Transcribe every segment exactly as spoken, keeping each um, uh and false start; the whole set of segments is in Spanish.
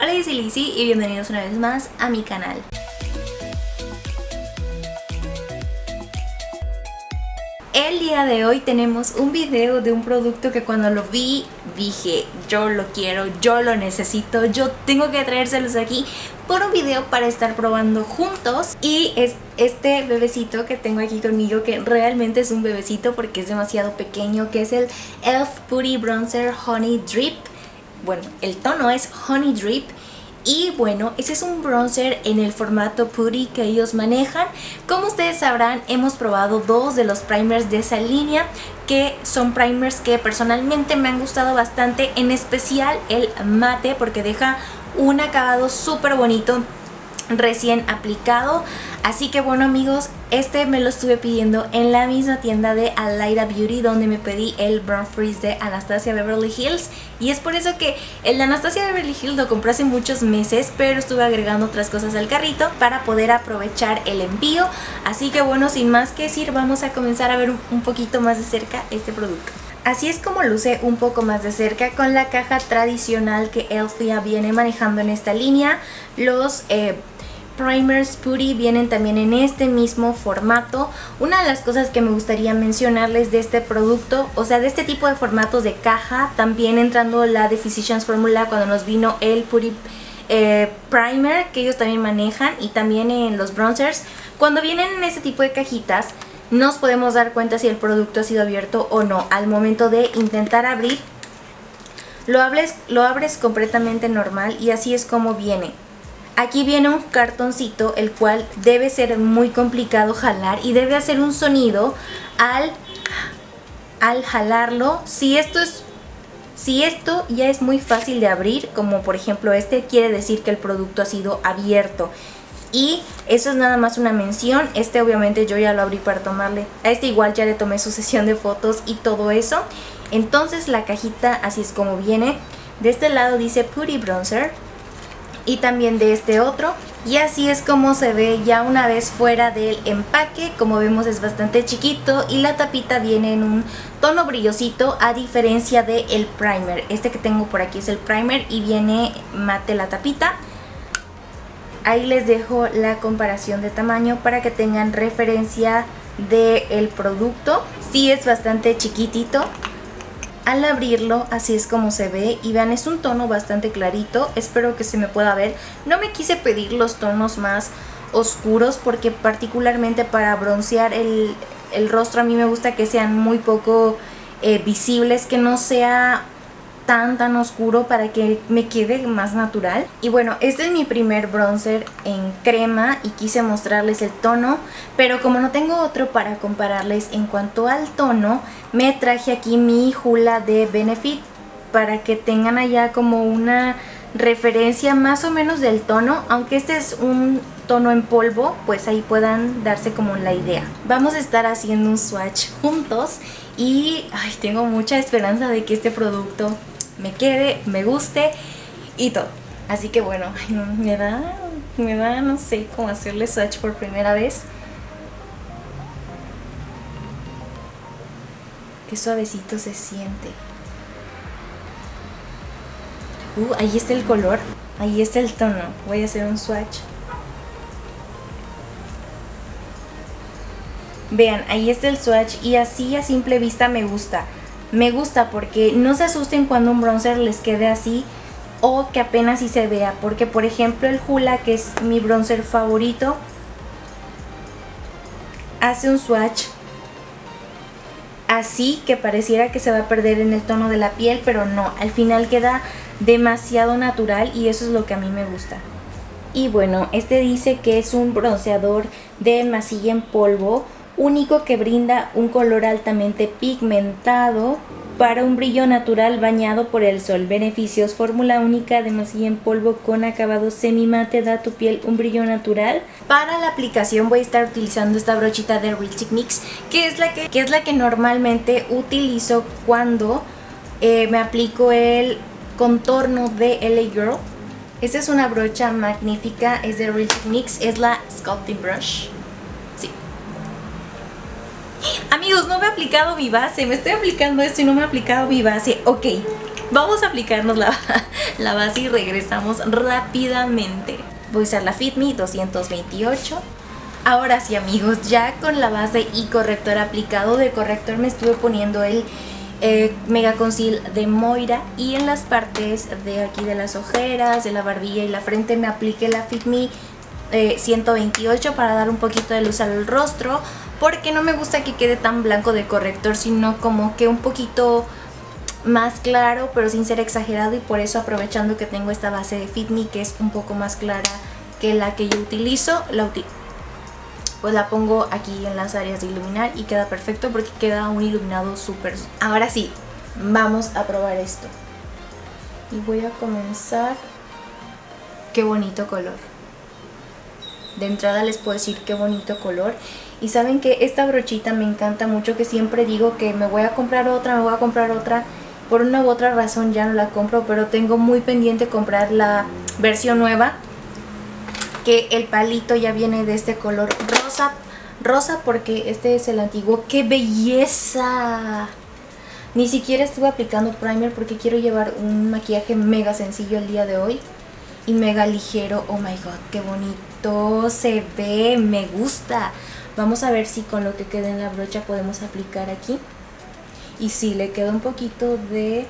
Hola, yo soy Lizzy y bienvenidos una vez más a mi canal. El día de hoy tenemos un video de un producto que cuando lo vi dije, yo lo quiero, yo lo necesito, yo tengo que traérselos aquí por un video para estar probando juntos. Y es este bebecito que tengo aquí conmigo, que realmente es un bebecito porque es demasiado pequeño, que es el e l f Putty Bronzer Honey Drip. Bueno, el tono es Honey Drip. Y bueno, ese es un bronzer en el formato putty que ellos manejan. Como ustedes sabrán, hemos probado dos de los primers de esa línea, que son primers que personalmente me han gustado bastante, en especial el mate, porque deja un acabado súper bonito recién aplicado. Así que bueno, amigos, este me lo estuve pidiendo en la misma tienda de Alaira Beauty, donde me pedí el Brown Freeze de Anastasia Beverly Hills. Y es por eso que el de Anastasia Beverly Hills lo compré hace muchos meses, pero estuve agregando otras cosas al carrito para poder aprovechar el envío. Así que bueno, sin más que decir, vamos a comenzar a ver un, un poquito más de cerca este producto. Así es como luce un poco más de cerca, con la caja tradicional que e l f ya viene manejando en esta línea. Los eh, primers putty vienen también en este mismo formato. Una de las cosas que me gustaría mencionarles de este producto, o sea, de este tipo de formatos de caja, también entrando la de Physicians Formula cuando nos vino el putty eh, primer que ellos también manejan, y también en los bronzers, cuando vienen en este tipo de cajitas nos podemos dar cuenta si el producto ha sido abierto o no. Al momento de intentar abrir, lo abres, lo abres completamente normal, y así es como viene. Aquí viene un cartoncito, el cual debe ser muy complicado jalar y debe hacer un sonido al, al jalarlo. Si esto, es, si esto ya es muy fácil de abrir, como por ejemplo este, quiere decir que el producto ha sido abierto. Y eso es nada más una mención. Este obviamente yo ya lo abrí para tomarle. A este igual ya le tomé su sesión de fotos y todo eso. Entonces la cajita así es como viene. De este lado dice Putty Bronzer, y también de este otro, y así es como se ve ya una vez fuera del empaque. Como vemos, es bastante chiquito y la tapita viene en un tono brillosito, a diferencia del primer. Este que tengo por aquí es el primer y viene mate la tapita. Ahí les dejo la comparación de tamaño para que tengan referencia del producto. Sí, es bastante chiquitito. Al abrirlo así es como se ve, y vean, es un tono bastante clarito, espero que se me pueda ver. No me quise pedir los tonos más oscuros porque particularmente para broncear el, el rostro a mí me gusta que sean muy poco eh, visibles, que no sea tan tan oscuro para que me quede más natural. Y bueno, este es mi primer bronzer en crema y quise mostrarles el tono, pero como no tengo otro para compararles en cuanto al tono, me traje aquí mi Hoola de Benefit para que tengan allá como una referencia más o menos del tono. Aunque este es un tono en polvo, pues ahí puedan darse como la idea. Vamos a estar haciendo un swatch juntos y ay, tengo mucha esperanza de que este producto me quede, me guste y todo. Así que bueno, ay, no, me da, me da, no sé cómo hacerle swatch por primera vez. Qué suavecito se siente. Uh, ahí está el color, ahí está el tono. Voy a hacer un swatch. Vean, ahí está el swatch y así a simple vista me gusta. Me gusta porque no se asusten cuando un bronzer les quede así o que apenas sí se vea, porque por ejemplo el Hoola, que es mi bronzer favorito, hace un swatch así que pareciera que se va a perder en el tono de la piel, pero no, al final queda demasiado natural y eso es lo que a mí me gusta. Y bueno, este dice que es un bronceador de masilla en polvo, único que brinda un color altamente pigmentado para un brillo natural bañado por el sol. Beneficios: fórmula única de masilla en polvo con acabado semimate, da a tu piel un brillo natural. Para la aplicación voy a estar utilizando esta brochita de Real Techniques, que es la que, que, es la que normalmente utilizo cuando eh, me aplico el contorno de L A Girl. Esta es una brocha magnífica, es de Real Techniques, es la Sculpting Brush. Sí. Amigos, no me he aplicado mi base, me estoy aplicando esto y no me he aplicado mi base. Ok, Vamos a aplicarnos la, la base y regresamos rápidamente. Voy a usar la Fit Me doscientos veintiocho. Ahora sí, amigos, ya con la base y corrector aplicado, de corrector me estuve poniendo el eh, Mega Conceal de Moira, y en las partes de aquí de las ojeras, de la barbilla y la frente me apliqué la Fit Me eh, ciento veintiocho para dar un poquito de luz al rostro, porque no me gusta que quede tan blanco de corrector, sino como que un poquito más claro, pero sin ser exagerado, y por eso, aprovechando que tengo esta base de Fit Me que es un poco más clara que la que yo utilizo, la utilizo. Pues la pongo aquí en las áreas de iluminar y queda perfecto porque queda un iluminado súper. Ahora sí, vamos a probar esto. Y voy a comenzar. Qué bonito color. De entrada les puedo decir qué bonito color. Y saben que esta brochita me encanta mucho, que siempre digo que me voy a comprar otra, me voy a comprar otra. Por una u otra razón ya no la compro, pero tengo muy pendiente comprar la versión nueva, que el palito ya viene de este color rosa, rosa porque este es el antiguo. ¡Qué belleza! Ni siquiera estuve aplicando primer porque quiero llevar un maquillaje mega sencillo el día de hoy y mega ligero. Oh my god, qué bonito se ve, me gusta. Vamos a ver si con lo que quede en la brocha podemos aplicar aquí. Y si le queda un poquito de...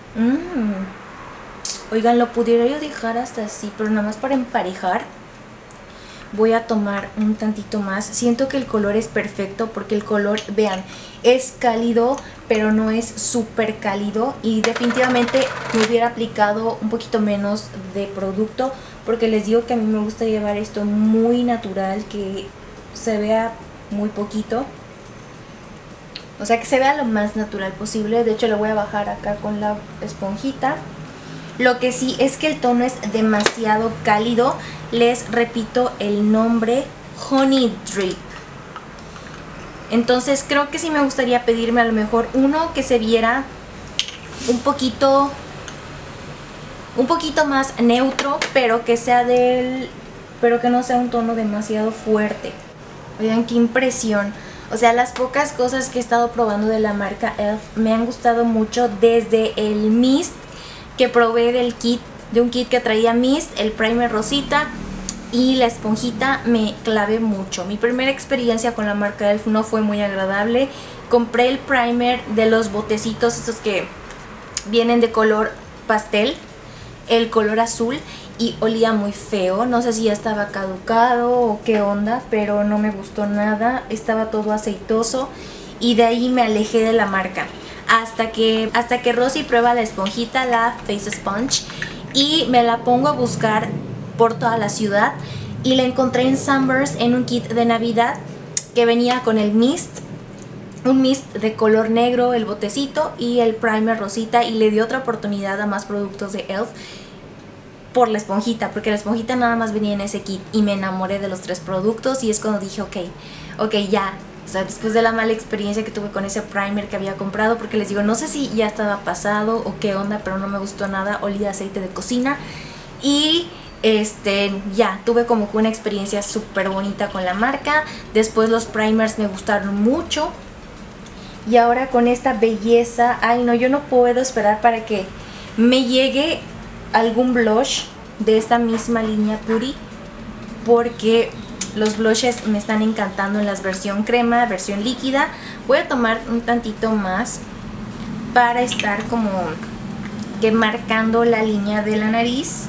Mm. Oigan, lo pudiera yo dejar hasta así, pero nada más para emparejar. Voy a tomar un tantito más. Siento que el color es perfecto porque el color, vean, es cálido, pero no es súper cálido. Y definitivamente me hubiera aplicado un poquito menos de producto, porque les digo que a mí me gusta llevar esto muy natural, que se vea muy poquito. O sea, que se vea lo más natural posible. De hecho, lo voy a bajar acá con la esponjita. Lo que sí es que el tono es demasiado cálido. Les repito el nombre, Honey Drip. Entonces creo que sí me gustaría pedirme a lo mejor uno que se viera un poquito un poquito más neutro, pero que sea del pero que no sea un tono demasiado fuerte. Oigan, qué impresión. O sea, las pocas cosas que he estado probando de la marca e l f me han gustado mucho, desde el mist que probé del kit, de un kit que traía mist, el primer rosita y la esponjita. Me clavé mucho. Mi primera experiencia con la marca e l f no fue muy agradable. Compré el primer de los botecitos, estos que vienen de color pastel, el color azul, y olía muy feo. No sé si ya estaba caducado o qué onda, pero no me gustó nada. Estaba todo aceitoso y de ahí me alejé de la marca. Hasta que, hasta que Rosy prueba la esponjita, la Face Sponge, y me la pongo a buscar por toda la ciudad. Y la encontré en Sunburst en un kit de Navidad que venía con el mist, un mist de color negro, el botecito y el primer rosita. Y le di otra oportunidad a más productos de e l f por la esponjita, porque la esponjita nada más venía en ese kit, y me enamoré de los tres productos. Y es cuando dije, ok, ok, ya. O sea, después de la mala experiencia que tuve con ese primer que había comprado, porque les digo, no sé si ya estaba pasado o qué onda, pero no me gustó nada, olía a aceite de cocina. Y este, ya, tuve como que una experiencia súper bonita con la marca. Después los primers me gustaron mucho. Y ahora con esta belleza, ay no, yo no puedo esperar para que me llegue algún blush de esta misma línea Puri, porque los blushes me están encantando en las versión crema, versión líquida. Voy a tomar un tantito más para estar como que marcando la línea de la nariz.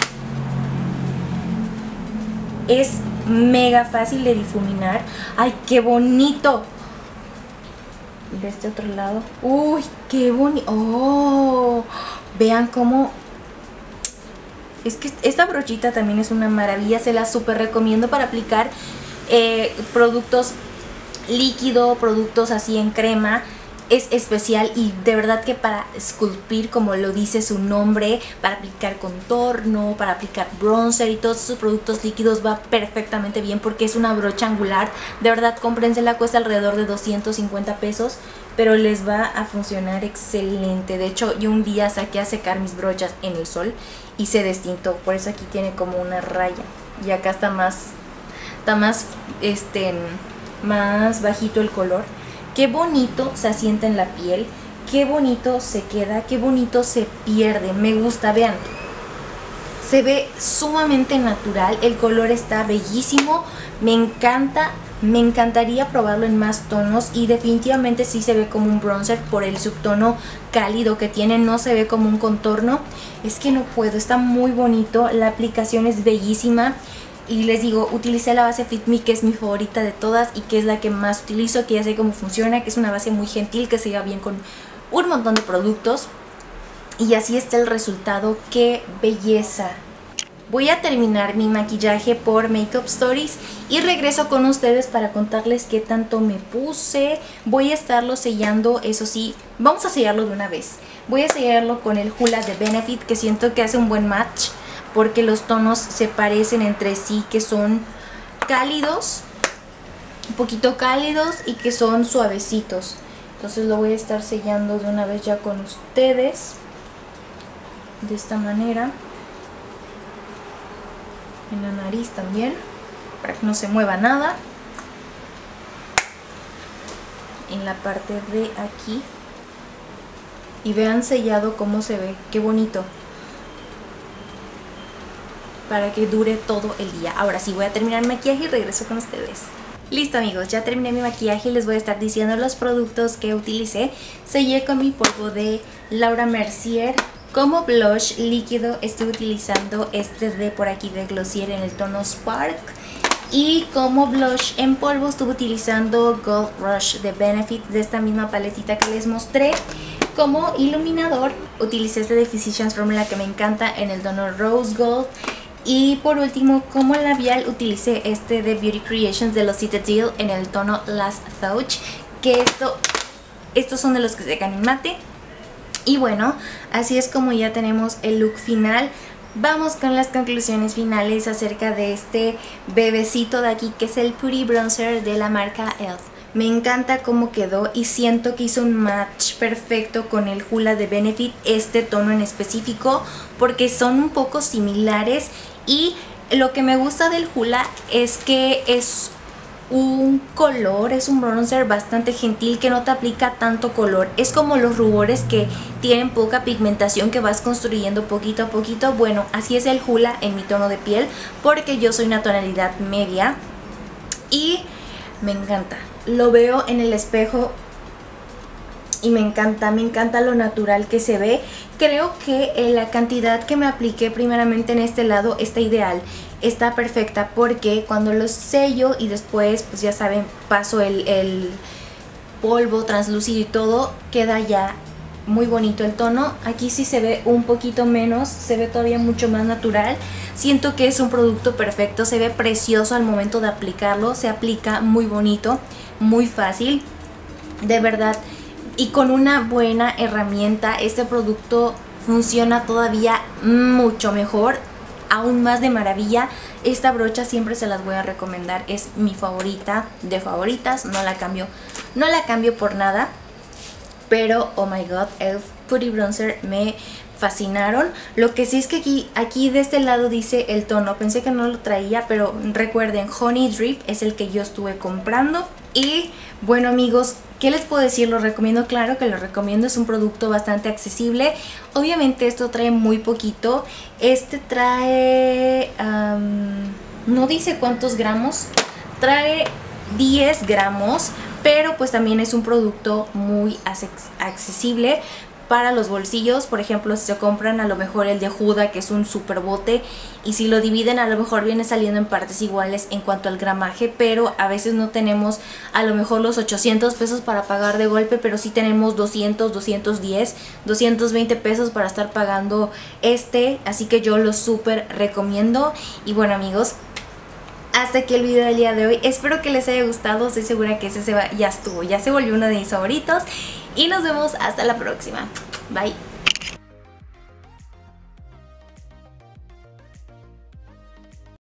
Es mega fácil de difuminar. ¡Ay, qué bonito! De este otro lado. ¡Uy, qué bonito! ¡Oh! Vean cómo... Es que esta brochita también es una maravilla. Se la súper recomiendo para aplicar eh, productos líquido, productos así en crema. Es especial, y de verdad que para esculpir, como lo dice su nombre, para aplicar contorno, para aplicar bronzer y todos esos productos líquidos va perfectamente bien, porque es una brocha angular. De verdad, cómprensela, cuesta alrededor de doscientos cincuenta pesos, pero les va a funcionar excelente. De hecho, yo un día saqué a secar mis brochas en el sol y se destintó, por eso aquí tiene como una raya, y acá está más, está más, este, más bajito el color. Qué bonito se asienta en la piel, qué bonito se queda, qué bonito se pierde. Me gusta, vean. Se ve sumamente natural, el color está bellísimo, me encanta, me encantaría probarlo en más tonos y definitivamente sí se ve como un bronzer por el subtono cálido que tiene, no se ve como un contorno. Es que no puedo, está muy bonito, la aplicación es bellísima y les digo, utilicé la base Fit Me, que es mi favorita de todas y que es la que más utilizo, que ya sé cómo funciona, que es una base muy gentil que se lleva bien con un montón de productos. Y así está el resultado, qué belleza. Voy a terminar mi maquillaje por Makeup Stories y regreso con ustedes para contarles qué tanto me puse. Voy a estarlo sellando, eso sí, vamos a sellarlo de una vez. Voy a sellarlo con el Hoola de Benefit, que siento que hace un buen match porque los tonos se parecen entre sí, que son cálidos, un poquito cálidos y que son suavecitos. Entonces lo voy a estar sellando de una vez ya con ustedes. De esta manera, en la nariz también, para que no se mueva nada, en la parte de aquí, y vean sellado cómo se ve, qué bonito, para que dure todo el día. Ahora sí, voy a terminar mi maquillaje y regreso con ustedes. Listo amigos, ya terminé mi maquillaje y les voy a estar diciendo los productos que utilicé. Sellé con mi polvo de Laura Mercier. Como blush líquido estoy utilizando este de por aquí de Glossier en el tono Spark. Y como blush en polvo estuve utilizando Gold Rush de Benefit, de esta misma paletita que les mostré. Como iluminador utilicé este de Physicians Formula que me encanta en el tono Rose Gold. Y por último, como labial utilicé este de Beauty Creations de los Citadel en el tono Last Touch, que esto, estos son de los que secan en mate. Y bueno, así es como ya tenemos el look final. Vamos con las conclusiones finales acerca de este bebecito de aquí, que es el Putty Bronzer de la marca e l f. Me encanta cómo quedó y siento que hizo un match perfecto con el Hoola de Benefit, este tono en específico, porque son un poco similares. Y lo que me gusta del Hoola es que es un color, es un bronzer bastante gentil que no te aplica tanto color. Es como los rubores que tienen poca pigmentación que vas construyendo poquito a poquito. Bueno, así es el Hoola en mi tono de piel, porque yo soy una tonalidad media y me encanta. Lo veo en el espejo y me encanta, me encanta lo natural que se ve. Creo que eh, la cantidad que me apliqué primeramente en este lado está ideal, está perfecta, porque cuando lo sello y después, pues ya saben, paso el, el polvo translúcido y todo, queda ya muy bonito el tono. Aquí sí se ve un poquito menos, se ve todavía mucho más natural. Siento que es un producto perfecto, se ve precioso al momento de aplicarlo, se aplica muy bonito, muy fácil, de verdad. Y con una buena herramienta este producto funciona todavía mucho mejor, aún más de maravilla. Esta brocha siempre se las voy a recomendar, es mi favorita de favoritas, no la cambio, no la cambio por nada. Pero oh my god, e l f Putty Bronzer me fascinaron. Lo que sí es que aquí, aquí de este lado dice el tono, pensé que no lo traía, pero recuerden, Honey Drip es el que yo estuve comprando. Y bueno amigos, ¿qué les puedo decir? Lo recomiendo, claro que lo recomiendo, es un producto bastante accesible. Obviamente esto trae muy poquito, este trae, um, no dice cuántos gramos, trae diez gramos, pero pues también es un producto muy accesible para los bolsillos. Por ejemplo, si se compran a lo mejor el de Huda, que es un super bote, y si lo dividen a lo mejor viene saliendo en partes iguales en cuanto al gramaje, pero a veces no tenemos a lo mejor los ochocientos pesos para pagar de golpe, pero sí tenemos doscientos, doscientos diez, doscientos veinte pesos para estar pagando este, así que yo lo súper recomiendo. Y bueno amigos, hasta aquí el video del día de hoy, espero que les haya gustado, estoy segura que ese se va, ya estuvo, ya se volvió uno de mis favoritos y nos vemos hasta la próxima, bye.